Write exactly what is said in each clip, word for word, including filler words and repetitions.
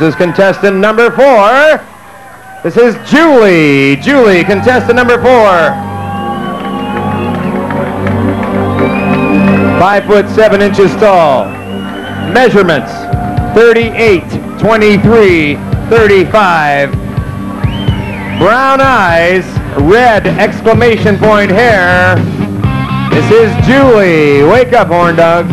This is contestant number four. This is Julie. Julie, contestant number four. Five foot seven inches tall. Measurements, thirty-eight, twenty-three, thirty-five. Brown eyes, red exclamation point hair. This is Julie. Wake up, horn dog.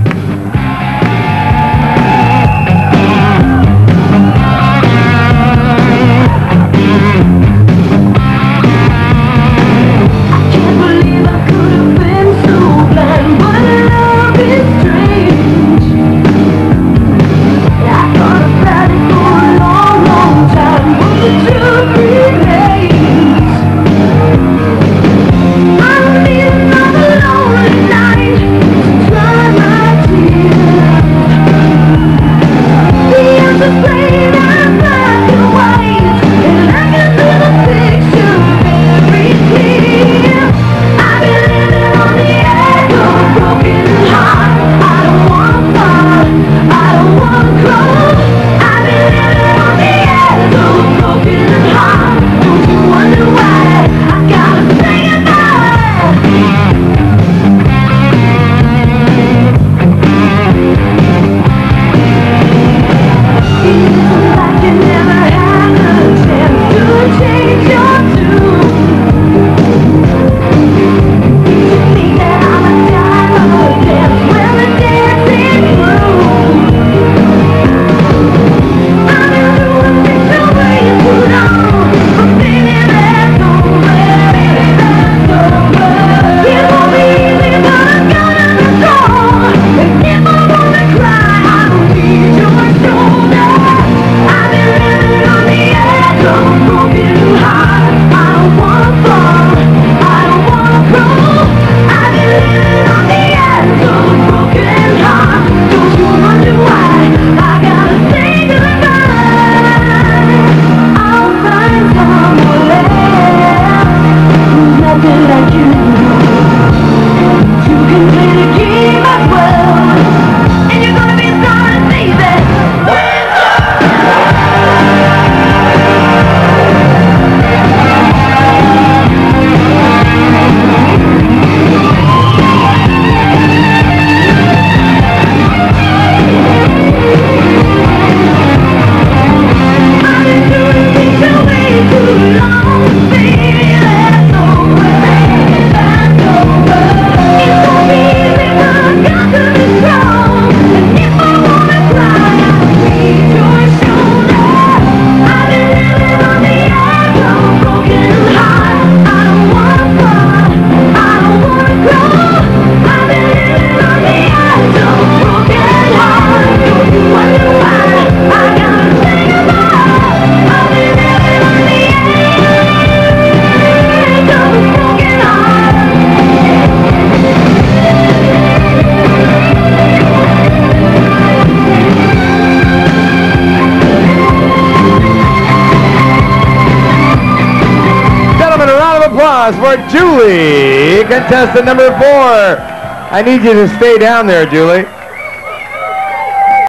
Applause for Julie, contestant number four. I need you to stay down there, Julie.